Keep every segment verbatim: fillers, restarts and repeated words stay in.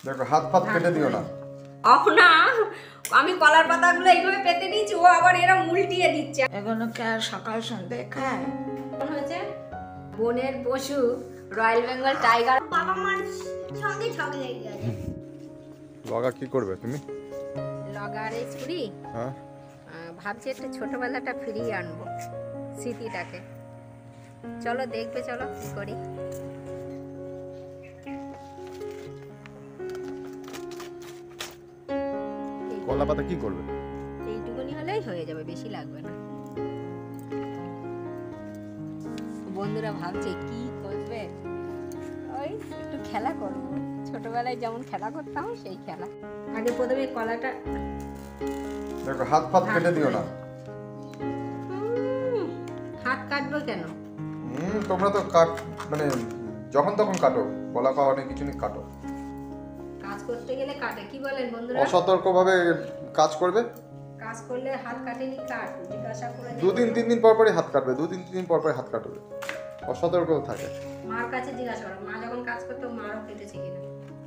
দেখো হাত ফাত কেটে দিও না। অহ না, আমি কলার পাতাগুলো এইভাবে পেতে নিয়েছি, ও আবার এরা উল্টিয়ে দিচ্ছে। এগুলো কে সকাল সন্ধ্যে খায়? মনে হচ্ছে বনের পশু রয়্যাল বেঙ্গল টাইগার। বাবা মার সঙ্গে ঝগড়া লেগে গেছে। লগা কি করবে তুমি? লগার এই ছুরি, হ্যাঁ ভাবছি একটু ছোটবেলাটা ফিরিয়ে আনবো, স্মৃতিটাকে। চলো দেখবে, চলো কি করি। কলা পাতা কি করবে? এইটুকুনি হলেই হয়ে যাবে, বেশি লাগবে না। বন্ধুরা ভাবছে কি করবে, ওই একটু খেলা করবো, ছোটবেলায় যেমন খেলা করতাম সেই খেলা। আগে প্রথমে কলাটা দেখো হাত ফাত কেটে দিও না। হুম, হাত কাটবো কেন? হুম তোমরা তো কাট মানে যখন তখন কাটো, কলা খাওয়া অনেক কিছু নিয়ে কাটো। কাজ করতে গেলে কাটে, কি বলেন বন্ধুরা? অসতর্কভাবে কাজ করবে, কাজ করলে হাত কাটেনি, কাট জিজ্ঞাসা করে দুদিন তিন দিন পর পরই হাত কাটবে, দুদিন তিন দিন পর পরই হাত কাটবে, অসতর্ক থাকে। মার কাছে জিজ্ঞাসা করো, মা যখন কাজ করতো মারও কেটেছে কিনা।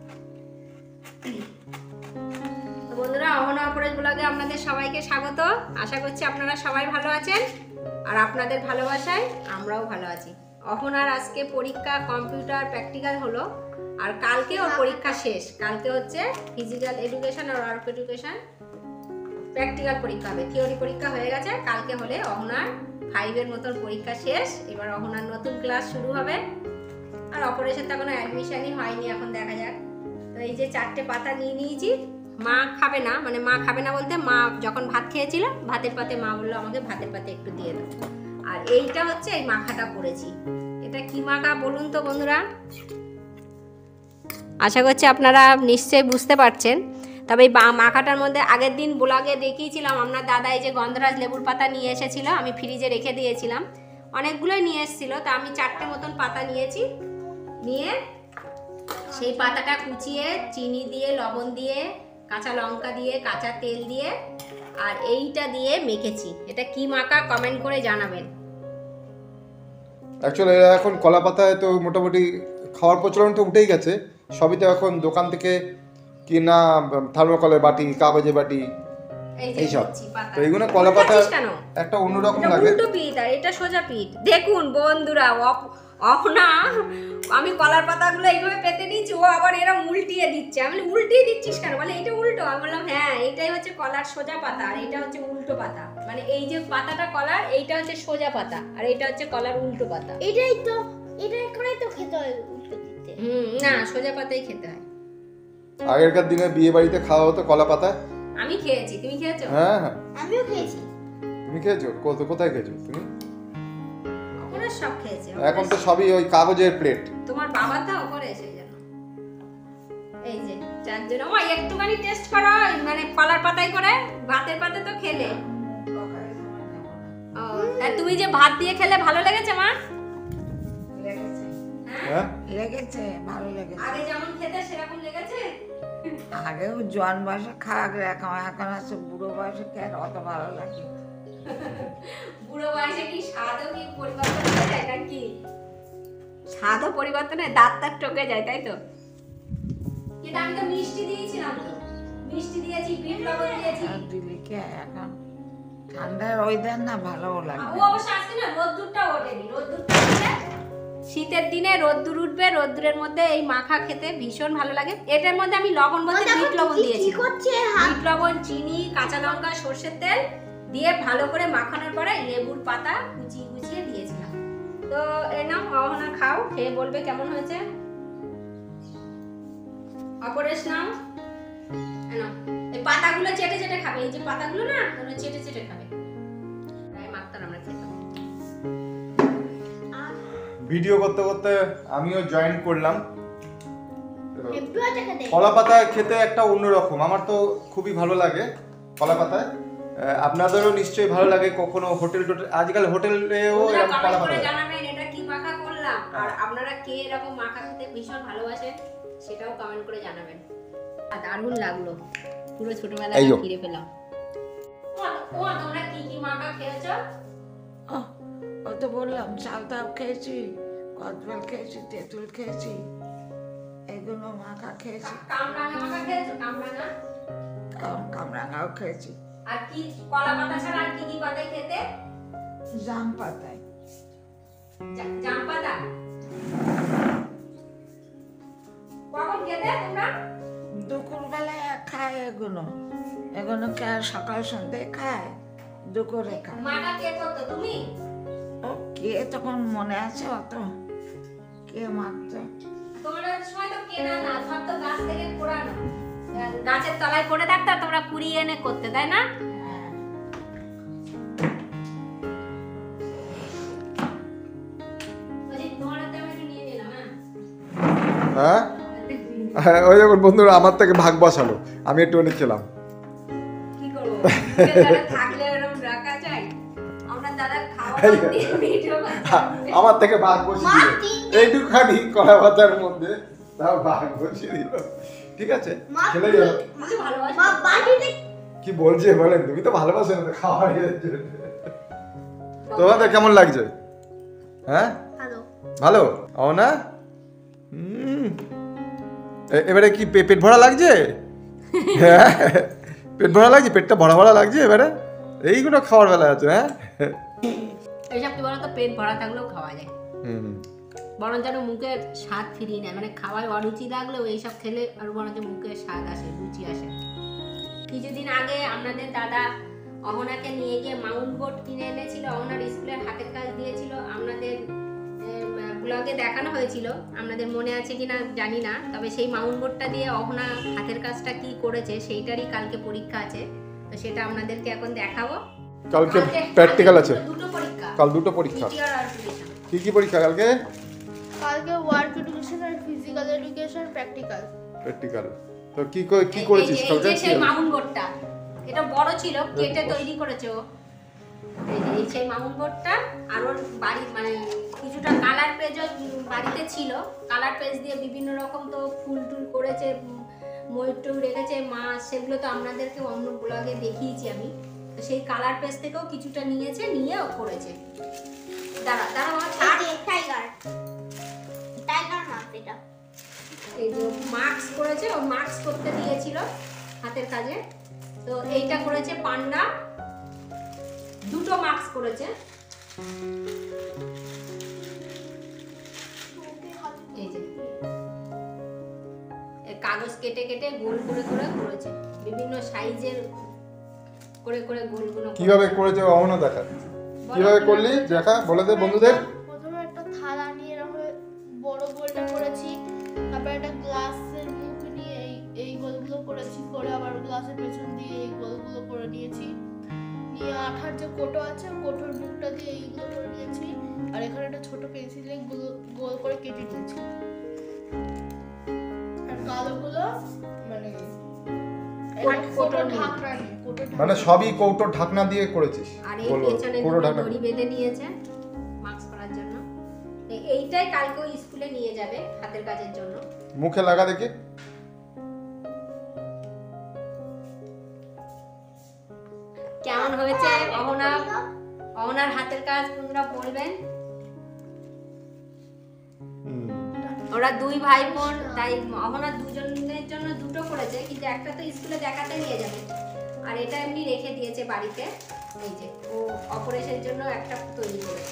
তো বন্ধুরা, অহনা অপরাজ ব্লগে আপনাদের সবাইকে স্বাগত। আশা করছি আপনারা সবাই ভালো আছেন, আর আপনাদের ভালোবাসায় আমরাও ভালো আছি। অহনার আজকে পরীক্ষা, কম্পিউটার প্র্যাকটিক্যাল হলো, আর কালকে ওর পরীক্ষা শেষ। কালকে হচ্ছে ফিজিক্যাল এডুকেশন আর ওয়ার্ক এডুকেশন প্র্যাকটিক্যাল পরীক্ষা হবে। থিওরি পরীক্ষা হয়ে গেছে, কালকে হলে অহনার ফাইভের মতন পরীক্ষা শেষ। এবার অহনার নতুন ক্লাস শুরু হবে, আর অপারেশন তো কোনো অ্যাডমিশনই হয়নি, এখন দেখা যাক। তো এই যে চারটে পাতা নিয়ে নিয়েছি। মা খাবে না, মানে মা খাবে না বলতে, মা যখন ভাত খেয়েছিল ভাতের পাতে মা বললো আমাকে ভাতের পাতে একটু দিয়ে দাও। আর এইটা হচ্ছে এই মাখাটা করেছি। এটা কি মাখা বলুন তো বন্ধুরা? আশা করছি আপনারা নিশ্চয়ই বুঝতে পারছেন। তবে এই মাখাটার মধ্যে আগের দিন ব্লগে দেখিয়েছিলাম, আপনার দাদা এই যে গন্ধরাজ লেবুর পাতা নিয়ে এসেছিল, আমি ফ্রিজে রেখে দিয়েছিলাম। অনেকগুলোই নিয়ে এসেছিল, তো আমি চারটে মতন পাতা নিয়েছি। নিয়ে সেই পাতাটা কুচিয়ে চিনি দিয়ে, লবণ দিয়ে, কাঁচা লঙ্কা দিয়ে, কাঁচা তেল দিয়ে আর এইটা দিয়ে মেখেছি। এটা কি মাখা কমেন্ট করে জানাবেন। অ্যাকচুয়ালি এখন কলা পাতায় তো মোটামুটি খাওয়ার প্রচলন তো উঠেই গেছে, সবই তো এখন দোকান থেকে কিনা, থার্মোকলের বাটি, কাগজের বাটি, এইসব। তো এইগুলো কলা পাতা একটা অন্যরকম লাগে। উল্টো পিঠ আর এটা সোজা পিঠ। দেখুন বন্ধুরা, অহনা আমি কলার পাতাগুলো এইভাবে পেতে নিয়েছি, ও আবার এরা উল্টিয়ে দিচ্ছে। আমি উল্টিয়ে দিচ্ছিস কেন? বলে এটা উল্টো। আমি বললাম হ্যাঁ, এইটাই হচ্ছে কলার সোজা পাতা, আর এইটা হচ্ছে উল্টো পাতা। মানে এই যে পাতাটা কলার, এইটা হচ্ছে সোজা পাতা, আর এইটা হচ্ছে কলার উল্টো পাতা। এটাই তো, এটাই করেই তো খেতে হয় উল্টো দিতে। হুম, না সোজা পাতাই খেতে হয়। আগেরকার দিনে বিয়ে বাড়িতে খাওয়া হতো কলা পাতায়। আমি খেয়েছি, তুমি খেয়েছো? হ্যাঁ হ্যাঁ, আমিও খেয়েছি। তুমি খেয়েছো? কত কোথায় খেয়েছো তুমি? ওরা সব খেয়েছে। এখন তো সবই ওই কাগজের প্লেট। তোমার বাবা তো করে সেই জন্য। এই যে চারজন, ও একটুখানি টেস্ট করো, মানে কলার পাতায় করে, ভাতের পাতে তো খেলে। ও, আর তুমি যে ভাত দিয়ে খেলে ভালো লেগেছে মা? লেগেছে, হ্যাঁ লেগেছে, ভালো লেগেছে। আগে যেমন খেতে সেরকম লেগেছে? আগেও জোয়ান বয়সে খাওয়া গেলে এখন এখন আছে বুড়ো বয়সে খেয়ে অত ভালো লাগে। বুড়ো বয়সে কি স্বাদও কি পরিবর্তন হয়ে যায় নাকি? স্বাদও পরিবর্তন হয়, দাঁত তাক টকে যায়, তাই তো? কিন্তু আমি তো মিষ্টি দিয়েছিলাম, তো মিষ্টি দিয়েছি, বিট লবণ দিয়েছি। আর দিলি কে এখন ঠান্ডার ওয়েদার না, ভালো ও লাগে। অবশ্য আজকে না রোদ্দুরটা ওঠেনি, রোদ্দুরটা উঠলে শীতের দিনে রোদ্দুর উঠবে, রোদ্দুরের মধ্যে এই মাখা খেতে ভীষণ ভালো লাগে। এটার মধ্যে আমি লবণ বলতে বিট লবণ দিয়েছি, বিট লবণ, চিনি, কাঁচা লঙ্কা, সর্ষের তেল দিয়ে ভালো করে মাখানোর পরে লেবুর পাতা কুচিয়ে কুচিয়ে দিয়েছিলাম। তো এ নাও অহনা, খাও, খেয়ে বলবে কেমন হয়েছে। অপরেশ নাও, এ নাও, এই পাতাগুলো চেটে চেটে খাবে। এই যে পাতাগুলো না, ওগুলো চেটে চেটে খাবে। তাই মাখতাম আমরা খেতাম। ভিডিও করতে করতে আমিও জয়েন করলাম। একটু আছে খেতে। কলা পাতায় খেতে একটা অন্যরকম, আমার তো খুবই ভালো লাগে কলা পাতায়। আপনাদেরও নিশ্চয়ই ভালো লাগে। কখনো হোটেল টোটেল, আজকাল হোটেলেও এরকম কলা পাতা জানাবেন এটা কি মাখা করলাম, আর আপনারা কে এরকম মাখা খেতে ভীষণ ভালোবাসেন সেটাও কমেন্ট করে জানাবেন। আর দারুণ লাগলো, পুরো ছোটবেলায় ফিরে পেলাম। ও তোমরা কি কি মাখা খেয়েছো? ও তো বললাম, চালতাও খেয়েছি, কদবেল খেয়েছি, তেঁতুল খেয়েছি, এগুলো মাখা খেয়েছি, কামরাঙা মাখা খেয়েছো? কামরাঙা কাম- কামরাঙাও খেয়েছি, আর কি কলা পাতা ছাড়া আর কি কি পাতায় খেতে? জাম পাতায়। জা- জাম পাতা কখন খেতে তোমরা? দুপুরবেলায় খায় এগুলো, এগুলো কে আর সকাল সন্ধ্যে খায়, দুপুরে খায়। মাটা কে করতো, তুমি? ও কে তখন মনে আছে অত, কে মাখতো? তোমাদের সময় তো কেনা না, সব তো গাছ থেকে কোড়ানো, গাছের তলায় পড়ে থাকতো আর তোমরা কুড়িয়ে এনে করতে, তাই না? হ্যাঁ। বলছি, তোমার হাতে আমি একটু নিয়ে নিলাম, হ্যাঁ? হ্যাঁ হ্যাঁ, ওই যখন বন্ধুরা আমার থেকে ভাগ বসালো, আমি একটুখানি খেলাম। কি করবো, মুখে দাঁড়া থাকলে এরকম রাখা যায়? আমরা দাদা খাওয়া দিয়ে ভিডিও করছি। আমার থেকে ভাগ বসিয়ে দিল এইটুখানি কলা পাতার মধ্যে, তাও ভাগ বসিয়ে দিল। ঠিক আছে, মা, খেলে গেল। বুঝি ভালোবাসি। মা বাটিতে কি বলছে বলেন, তুমি তো ভালোবাসো না খাওয়ার জন্য। তোমাদের কেমন লাগছে? হ্যাঁ ভালো। ভালো ও না? হুম, এ- এবারে কি পে- পেট ভরা লাগছে? হ্যাঁ পেট ভরা লাগছে, পেটটা ভরা ভরা লাগছে এবারে? এইগুলো খাওয়ার বেলা আছে। হ্যাঁ এইসব কি বলতো, পেট ভরা থাকলেও খাওয়া যায়, হুম, বরং যেন মুখের স্বাদ ফিরিয়ে নেয়। মানে খাওয়ায় অরুচি লাগলেও এইসব খেলে আর বরং মুখের স্বাদ আসে, রুচি আসে। কিছুদিন আগে আপনাদের দাদা অহনাকে নিয়ে গিয়ে মাউন্ট বোট কিনে এনেছিল, অহনার স্কুলের হাতের কাজ দিয়েছিল, আপনাদের ব্লগে দেখানো হয়েছিল, আপনাদের মনে আছে কিনা জানি না। তবে সেই মাউন্ট বোটটা দিয়ে অহনা হাতের কাজটা কি করেছে সেইটারই কালকে পরীক্ষা আছে, তো সেটা আপনাদেরকে এখন দেখাবো। কালকে কালকে- প্র্যাকটিক্যাল কালকে আছে, দুটো- দুটো পরীক্ষা, কাল দুটো পরীক্ষা। দ্বিতীয় আর tuition। কি কি পরীক্ষা কালকে? কালকে ওয়ার্ক এডুকেশন আর ফিজিক্যাল এডুকেশন প্র্যাকটিক্যাল। প্র্যাকটিক্যাল। তো কি করে- কি এই- করেছিস এই যে- কালকে? এই যে সেই মাউন্ট বোর্ডটা, এটা বড় ছিল, কেটে তৈরি করেছে ও। এই যে এই সেই মাউন্ট বোর্ডটা, আর ওর বাড়ি মানে কিছুটা কালার পেজও বাড়িতে ছিল, কালার পেজ দিয়ে বিভিন্ন রকম তো ফুল টুল করেছে, উম, ময়ূর টুল রেখেছে, মাছ, সেগুলো তো আপনাদেরকে অন্য ব্লগে দেখিয়েছি আমি। তো সেই কালার পেজ থেকেও কিছুটা নিয়েছে, নিয়ে ও করেছে। দাঁড়া দাঁড়া আমার ছাড়। এই যে টাইগার। টাইগার না এটা। এই যে মাস্ক করেছে, ও মাস্ক করতে দিয়েছিল হাতের কাজে, তো এইটা করেছে পান্ডা, দুটো মাস্ক করেছে। এই যে এ কাগজ কেটে কেটে গোল করে করে করেছে, বিভিন্ন সাইজের করে করে গোলগুলো করেছে। কিভাবে করেছে অহনা দেখা, কিভাবে করলি দেখা বলে দে বন্ধুদের। প্রথমে একটা থালা নিয়ে এরকম বড় গোলটা করেছি, তারপর একটা গ্লাসের মুখ নিয়ে এই এই গোলগুলো করেছি, করে আবার গ্লাসের পেছন দিয়ে এই গোলগুলো করে নিয়েছি, নিয়ে আঠার যে কোটো আছে কোটোর মুখটা দিয়ে এইগুলো করে নিয়েছি, আর এখানে একটা ছোট পেন্সিলে গোল করে কেটে নিয়েছি। আর কালোগুলো মানে কোট- কোটোর মুখ। ঢাকনা নিয়ে কোটোর মানে সবই কৌটোর ঢাকনা দিয়ে করেছিস? আর এই বলো, পেছনে কৌটো দুটো ঢাকনা। দড়ি বেঁধে নিয়েছে মাস্ক করার জন্য। তো এইটাই কালকে ও স্কুলে নিয়ে যাবে হাতের কাজের জন্য। মুখে লাগা দেখি। কেমন হয়েছে অহনা, অহনার হাতের কাজ তোমরা বলবেন। হুম, ওরা দুই ভাই বোন, তাই অহনা দুজনের জন্য দুটো করেছে, কিন্তু একটা তো স্কুলে দেখাতে নিয়ে যাবে, আর এটা এমনি রেখে দিয়েছে বাড়িতে। এই যে ও অপারেশনের জন্য একটা তৈরি করেছে,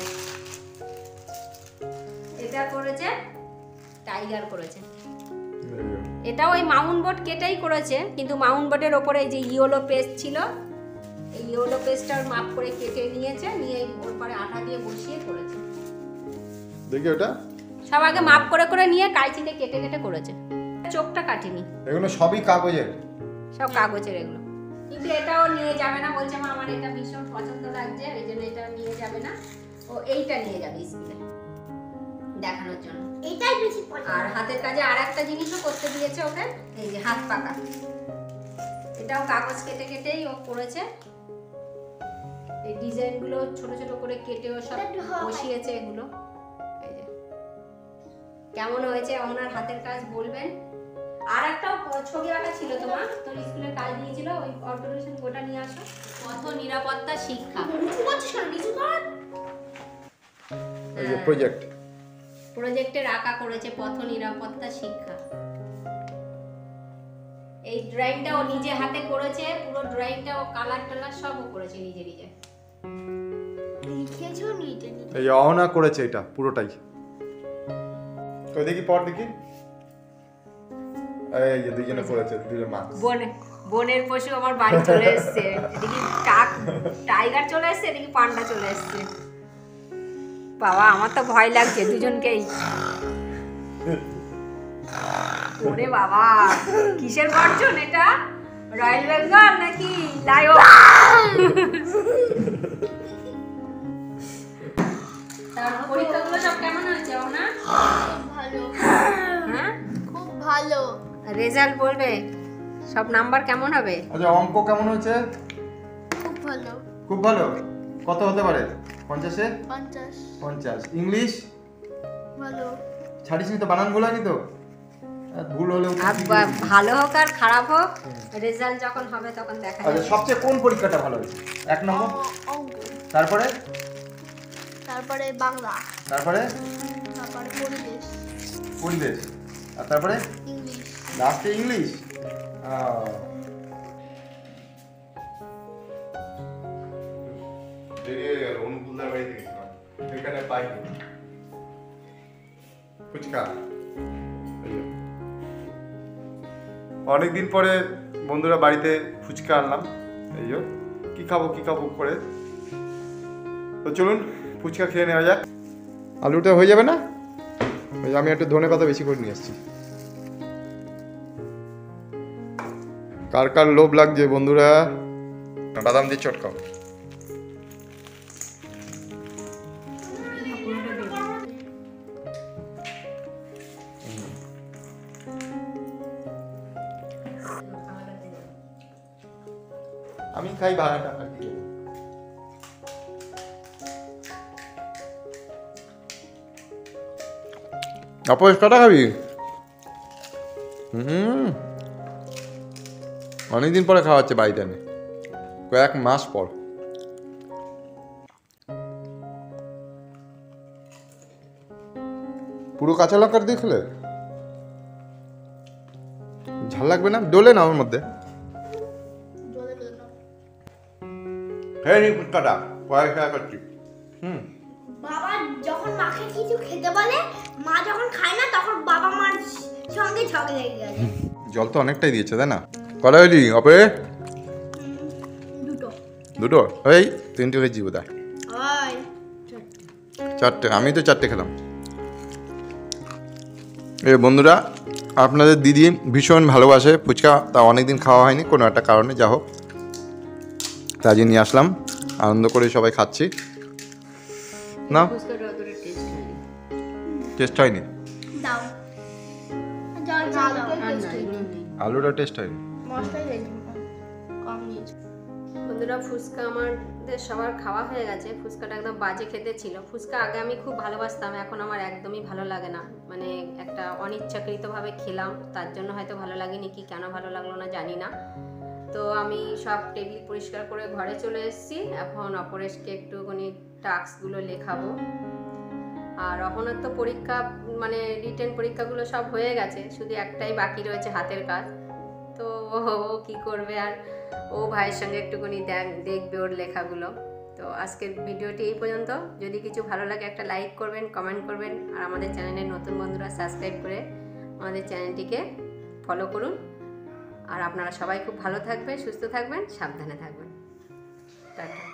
এটা করেছে টাইগার করেছে। এটা ওই মাউন্ট বোর্ড কেটেই করেছে, কিন্তু মাউন্ট বোর্ডের ওপরে এই যে ইয়েলো পেস্ট ছিল, এই ইয়েলো পেস্টটার মাপ করে কেটে নিয়েছে, নিয়ে ওর পরে আঠা দিয়ে বসিয়ে করেছে। দেখি ওটা। সব আগে মাপ করে করে নিয়ে কাঁচিতে কেটে কেটে করেছে, চোখটা কাটেনি, এগুলো সবই কাগজের। সব কাগজের এগুলো। কিন্তু এটাও নিয়ে যাবে না, বলছে মা আমার এটা ভীষণ পছন্দ লাগছে, এই জন্য এটা নিয়ে যাবে না, ও এইটা নিয়ে যাবে স্কুলে দেখানোর জন্য। এটাই বেশি পছন্দ। আর হাতের কাজে আর একটা জিনিসও করতে দিয়েছে ওকে, এই যে হাত পাকা, এটাও কাগজ কেটে কেটেই ও করেছে। এই ডিজাইনগুলো ছোট ছোট করে কেটে ও সব বসিয়েছে এগুলো। এই যে কেমন হয়েছে অহনার হাতের কাজ বলবেন। আর একটা ছবি আঁকা ছিল তোমার, তোর স্কুলের কাজ দিয়েছিল, ওই অটোমেশন গোটা নিয়ে আসো, পথ নিরাপত্তা শিক্ষা। নিচু করছিস কেন? নিচু কর। এই যে প্রজেক্ট। প্রজেক্টের আঁকা করেছে পথ নিরাপত্তা শিক্ষা। এই ড্রয়িংটা ও নিজে হাতে করেছে, পুরো ড্রয়িংটা ও কালার টালার সব ও করেছে নিজে নিজে। লিখেছো নিজে নিজে? এই অহনা করেছে এটা পুরোটাই। তো দেখি পর দেখি, এই যে দুইজনে করেছে, দুইজন মা। বোন বনের পশু আমার বাড়ি চলে এসেছে, এদিকে কাক টাইগার চলে এসেছে, এদিকে পান্ডা চলে এসেছে। বাবা আমার তো ভয় লাগছে দুজনকেই। ওরে বাবা কিসের গর্জন এটা? রয়্যাল বেঙ্গল নাকি লায়ন? তার পরীক্ষাগুলো সব কেমন হয়েছে না? ভালো, হ্যাঁ খুব ভালো। রেজাল্ট বলবে সব নাম্বার কেমন হবে? আচ্ছা অঙ্ক কেমন হয়েছে? খুব ভালো। খুব ভালো। কত হতে পারে? পঞ্চাশে পঞ্চাশ। পঞ্চাশ। ইংলিশ ভালো। ছাড়িসনি তো, বানান ভুল হয়নি তো? আর ভুল হলেও তো আর ঠিক বা- হয়েছে। ভালো হোক আর খারাপ হোক, রেজাল্ট যখন হবে তখন দেখা আচ্ছা যাবে। সবচেয়ে কোন পরীক্ষাটা ভালো হয়েছে? এক নম্বর, অ- অঙ্ক, তারপরে তারপরে বাংলা, তারপরে তারপরে পরিবেশ, পরিবেশ, আর তারপরে ইংলিশ। লাস্টে ইংলিশ। আহ। দেরি হয়ে গেল, অনুকূলদার বাড়িতে গেছিলাম, এখানে পাইনি ফুচকা। অনেকদিন পরে বন্ধুরা বাড়িতে ফুচকা আনলাম, এই যে কি খাবো কি খাবো করে। তো চলুন ফুচকা খেয়ে নেওয়া যাক। আলুটা হয়ে যাবে না? ওই আমি একটু ধনে পাতা বেশি করে নিয়ে আসছি। কার কার লোভ লাগছে বন্ধুরা? বাদাম দিয়ে চটকাও। আমি খাই ভাড়াটা আর কি। অপরেশ কটা খাবি? হুম অনেকদিন পরে খাওয়া হচ্ছে বাড়িতে, এনে কয়েক মাস পর। পুরো কাঁচা লঙ্কার দিয়ে খেলে ঝাল লাগবে না? ডলে না ওর মধ্যে। জলে গেল না। হ্যাঁ নি ফুচকাটা কয়েক খেয়া করছি। হুম বাবা যখন মাকে কিছু খেতে বলে, মা যখন খায় না তখন বাবা মার সঙ্গে ঝগড়া লেগে গেছে। জল তো অনেকটাই দিয়েছে তাই না? কটা হইলি অপে? দুটো। দুটো? এই তিনটে হয়েছি বোধ হয়। ওই চারটে, আমি তো চারটে খেলাম। এ বন্ধুরা আপনাদের দিদি ভীষণ ভালোবাসে ফুচকা, তা অনেকদিন খাওয়া হয়নি কোনো একটা কারণে, যা হোক তাই নিয়ে আসলাম, আনন্দ করে সবাই খাচ্ছি। না ফুচকাটা অতটা টেস্ট হয়নি। টেস্ট হয়নি, দাও জল জল দাও। আর না, এগুলো নেই। আলুটা টেস্ট হয়নি। মশলাই দিয়েছি, কম নিয়েছি। বন্ধুরা ফুচকা আমাদের সবার খাওয়া হয়ে গেছে। ফুচকাটা একদম বাজে খেতে ছিল। ফুচকা আগে আমি খুব ভালোবাসতাম, এখন আমার একদমই ভালো লাগে না। মানে একটা অনিচ্ছাকৃতভাবে খেলাম, তার জন্য হয়তো ভালো লাগেনি, কি কেন ভালো লাগলো না জানি না। তো আমি সব টেবিল পরিষ্কার করে ঘরে চলে এসেছি। এখন অপরেশকে একটুখানি টাস্কগুলো লেখাবো। আর অহনার তো পরীক্ষা মানে রিটেন পরীক্ষাগুলো সব হয়ে গেছে, শুধু একটাই বাকি রয়েছে হাতের কাজ। তো ও কী করবে, আর ও ভাইয়ের সঙ্গে একটুখানি দেখ দেখবে ওর লেখাগুলো। তো আজকের ভিডিওটি এই পর্যন্ত। যদি কিছু ভালো লাগে একটা লাইক করবেন, কমেন্ট করবেন, আর আমাদের চ্যানেলের নতুন বন্ধুরা সাবস্ক্রাইব করে আমাদের চ্যানেলটিকে ফলো করুন। আর আপনারা সবাই খুব ভালো থাকবেন, সুস্থ থাকবেন, সাবধানে থাকবেন। টাটা।